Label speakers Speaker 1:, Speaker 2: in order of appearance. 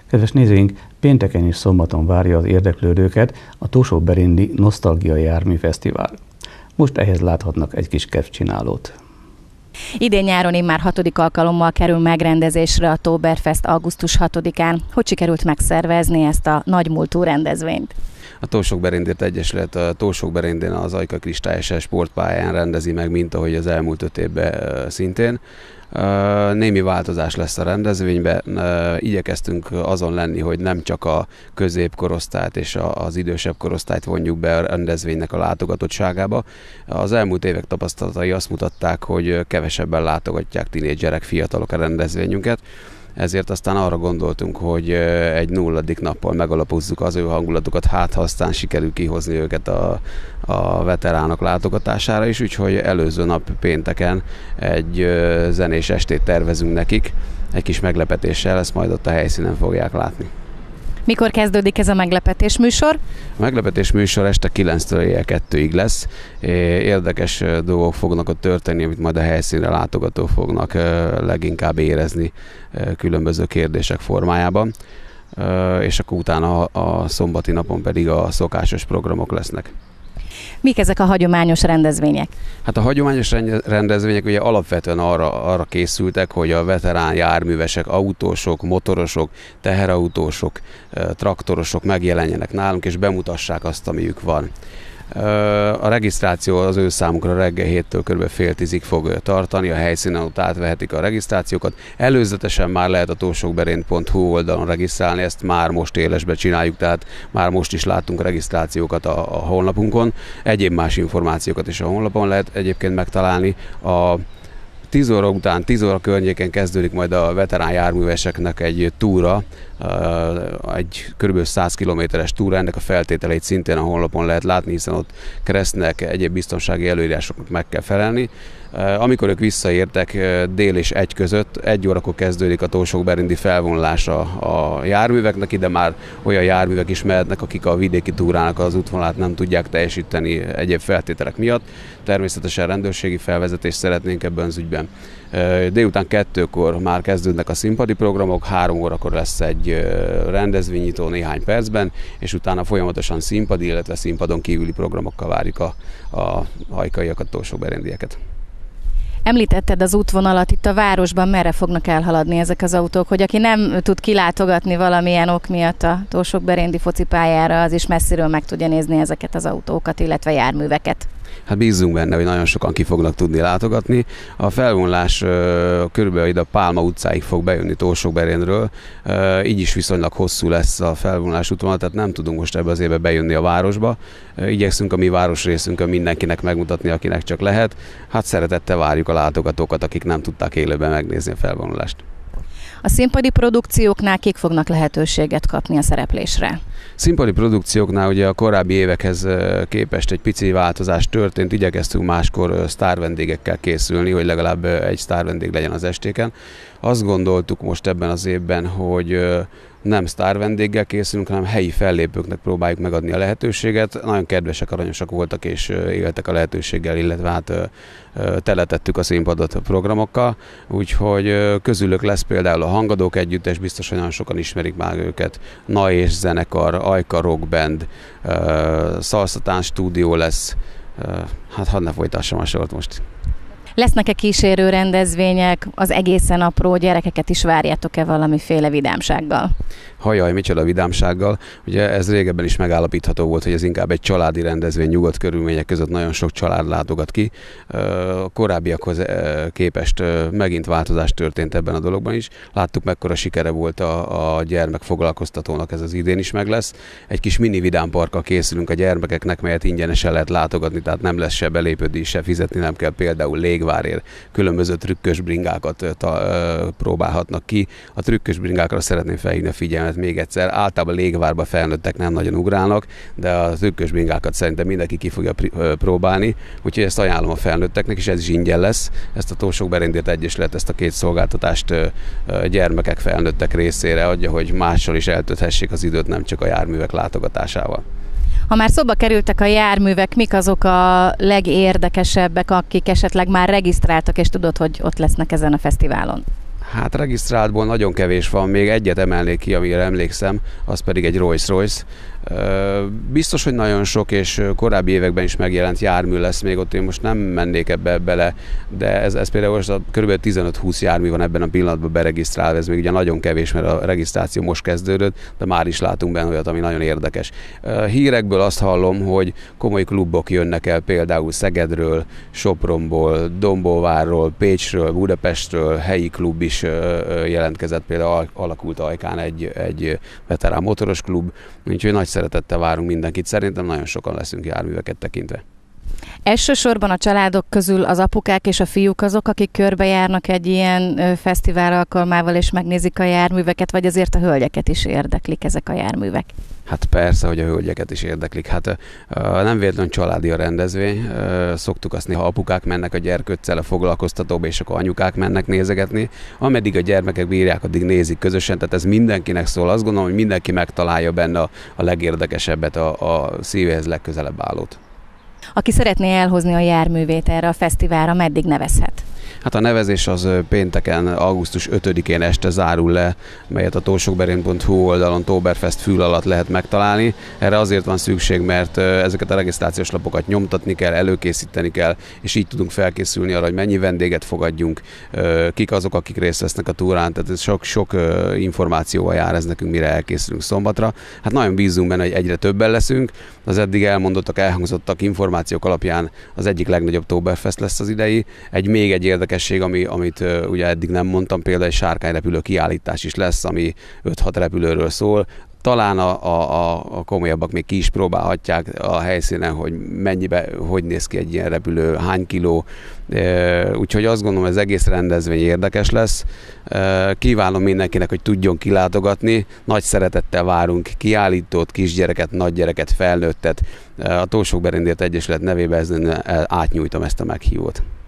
Speaker 1: Kedves nézőink, pénteken és szombaton várja az érdeklődőket a Tósó-Beréndi Nosztalgia Jármű Fesztivál. Most ehhez láthatnak egy kis kedvcsinálót.
Speaker 2: Idén nyáron immár 6. alkalommal kerül megrendezésre a Tóberfest augusztus 6-án. Hogy sikerült megszervezni ezt a nagymúltú rendezvényt?
Speaker 3: A Tósok-Beréndért Egyesület a Tósok-Beréndén az Ajka Kristály sportpályán rendezi meg, mint ahogy az elmúlt 5 évben szintén. Némi változás lesz a rendezvényben. Igyekeztünk azon lenni, hogy nem csak a középkorosztályt és az idősebb korosztályt vonjuk be a rendezvénynek a látogatottságába. Az elmúlt évek tapasztalatai azt mutatták, hogy kevesebben látogatják tinédzserek, fiatalok a rendezvényünket. Ezért aztán arra gondoltunk, hogy egy 0. nappal megalapozzuk az ő hangulatukat, hát ha aztán sikerül kihozni őket a veteránok látogatására is, úgyhogy előző nap pénteken egy zenés estét tervezünk nekik, egy kis meglepetéssel, ezt majd ott a helyszínen fogják látni.
Speaker 2: Mikor kezdődik ez a meglepetés műsor?
Speaker 3: A meglepetés műsor este 9-től éjjel 2-ig lesz. Érdekes dolgok fognak ott történni, amit majd a helyszínre látogatók fognak leginkább érezni különböző kérdések formájában. És akkor utána a szombati napon pedig a szokásos programok lesznek.
Speaker 2: Mik ezek a hagyományos rendezvények?
Speaker 3: Hát a hagyományos rendezvények ugye alapvetően arra készültek, hogy a veterán járművesek, autósok, motorosok, teherautósok, traktorosok megjelenjenek nálunk és bemutassák azt, amiük van. A regisztráció az ő számukra reggel 7-től kb. Fél 10-ig fog tartani, a helyszínen ott átvehetik a regisztrációkat. Előzetesen már lehet a tósokberénd.hu oldalon regisztrálni, ezt már most élesbe csináljuk, tehát már most is láttunk regisztrációkat a honlapunkon. Egyéb más információkat is a honlapon lehet egyébként megtalálni. A 10 óra után, 10 óra környéken kezdődik majd a veterán járműveseknek egy túra, egy kb. 100 kilométeres túra, ennek a feltételeit szintén a honlapon lehet látni, hiszen ott keresztnek, egyéb biztonsági előírásoknak meg kell felelni. Amikor ők visszaértek dél és 1 között, 1 órakor kezdődik a tósokberéndi felvonulása a járműveknek, ide már olyan járművek is mehetnek, akik a vidéki túrának az útvonalát nem tudják teljesíteni egyéb feltételek miatt. Természetesen rendőrségi felvezetést szeretnénk ebben az ügyben. Délután 2-kor már kezdődnek a színpadi programok, 3 órakor lesz egy rendezvénynyitó néhány percben, és utána folyamatosan színpadi, illetve színpadon kívüli programokkal várjuk a ajkaiakat, tósokberéndieket.
Speaker 2: Említetted az útvonalat, itt a városban merre fognak elhaladni ezek az autók, hogy aki nem tud kilátogatni valamilyen ok miatt a Tósok-Beréndi focipályára, az is messziről meg tudja nézni ezeket az autókat, illetve járműveket.
Speaker 3: Hát bízzunk benne, hogy nagyon sokan ki fognak tudni látogatni. A felvonulás körülbelül ide a Pálma utcáig fog bejönni Tósokberéndről, így is viszonylag hosszú lesz a felvonulás útvonal, tehát nem tudunk most ebbe az évbe bejönni a városba. Igyekszünk a mi városrészünkön mindenkinek megmutatni, akinek csak lehet. Hát szeretettel várjuk a látogatókat, akik nem tudták élőben megnézni a felvonulást.
Speaker 2: A színpadi produkcióknál kik fognak lehetőséget kapni a szereplésre?
Speaker 3: Színpadi produkcióknál ugye a korábbi évekhez képest egy pici változás történt, igyekeztünk máskor sztárvendégekkel készülni, hogy legalább egy sztárvendég legyen az estéken. Azt gondoltuk most ebben az évben, hogy nem sztárvendéggel készülünk, hanem helyi fellépőknek próbáljuk megadni a lehetőséget. Nagyon kedvesek, aranyosak voltak és éltek a lehetőséggel, illetve hát teletettük a színpadot a programokkal, úgyhogy közülük lesz például a Hangadók Együttes, biztos, hogy nagyon sokan ismerik már őket, Na és zenekar, Ajka rockband, Szalszatán stúdió lesz, hát hadd ne folytassam a sort most.
Speaker 2: Lesznek-e kísérő rendezvények, az egészen apró gyerekeket is várjátok-e valamiféle vidámsággal?
Speaker 3: Hajaj, micsoda vidámsággal. Ugye ez régebben is megállapítható volt, hogy ez inkább egy családi rendezvény, nyugodt körülmények között nagyon sok család látogat ki. A korábbiakhoz képest megint változás történt ebben a dologban is. Láttuk, mekkora sikere volt a gyermekfoglalkoztatónak, ez az idén is meg lesz. Egy kis mini vidámparkkal készülünk a gyermekeknek, melyet ingyenesen lehet látogatni, tehát nem lesz se belépődés, se fizetni nem kell, például légvárért különböző trükkös bringákat próbálhatnak ki. A trükkös bringákra szeretném felhívni a figyelmet még egyszer. Általában légvárba felnőttek nem nagyon ugrálnak, de a trükkös bringákat szerintem mindenki ki fogja próbálni, úgyhogy ezt ajánlom a felnőtteknek, és ez is ingyen lesz. Ezt a Tósok-Beréndért Egyesület ezt a 2 szolgáltatást gyermekek, felnőttek részére adja, hogy mással is eltölthessék az időt, nem csak a járművek látogatásával.
Speaker 2: Ha már szóba kerültek a járművek, mik azok a legérdekesebbek, akik esetleg már regisztráltak, és tudod, hogy ott lesznek ezen a fesztiválon?
Speaker 3: Hát regisztráltból nagyon kevés van, még egyet emelnék ki, amire emlékszem, az pedig egy Rolls-Royce. Biztos, hogy nagyon sok, és korábbi években is megjelent jármű lesz, még ott én most nem mennék ebbe bele, de ez például most kb. 15-20 jármű van ebben a pillanatban beregisztrálva, ez még ugye nagyon kevés, mert a regisztráció most kezdődött, de már is látunk benne olyat, ami nagyon érdekes. Hírekből azt hallom, hogy komoly klubok jönnek el, például Szegedről, Sopronból, Dombóvárról, Pécsről, Budapestről, helyi klub is jelentkezett, például alakult Ajkán egy veterán motoros klub, úgyhogy nagy szeretettel várunk mindenkit. Szerintem nagyon sokan leszünk járműveket tekintve.
Speaker 2: Elsősorban a családok közül az apukák és a fiúk azok, akik körbejárnak egy ilyen fesztivál alkalmával és megnézik a járműveket, vagy azért a hölgyeket is érdeklik ezek a járművek?
Speaker 3: Hát persze, hogy a hölgyeket is érdeklik. Hát nem véletlenül családi a rendezvény. Szoktuk azt néha apukák mennek a gyerkőccel a foglalkoztatóba, és akkor anyukák mennek nézegetni. Ameddig a gyermekek bírják, addig nézik közösen, tehát ez mindenkinek szól. Azt gondolom, hogy mindenki megtalálja benne a legérdekesebbet, a szívéhez legközelebb állót.
Speaker 2: Aki szeretné elhozni a járművét erre a fesztiválra, meddig nevezhet?
Speaker 3: Hát a nevezés az pénteken, augusztus 5-én este zárul le, melyet a tósokberend.hu oldalon Oktoberfest fül alatt lehet megtalálni. Erre azért van szükség, mert ezeket a regisztrációs lapokat nyomtatni kell, előkészíteni kell, és így tudunk felkészülni arra, hogy mennyi vendéget fogadjunk, kik azok, akik részt vesznek a túrán, tehát ez sok információval jár ez nekünk, mire elkészülünk szombatra. Hát nagyon bízunk benne, hogy egyre többen leszünk. Az eddig elhangzottak információk alapján az egyik legnagyobb Oktoberfest lesz az idei. Még egy érdekesség, amit ugye eddig nem mondtam, például egy sárkányrepülő kiállítás is lesz, ami 5-6 repülőről szól. Talán a komolyabbak még ki is próbálhatják a helyszínen, hogy hogy néz ki egy ilyen repülő, hány kiló. Úgyhogy azt gondolom, hogy az egész rendezvény érdekes lesz. Kívánom mindenkinek, hogy tudjon kilátogatni. Nagy szeretettel várunk kiállítót, kisgyereket, nagygyereket, felnőttet. A Tósokberendért Egyesület nevében átnyújtom ezt a meghívót.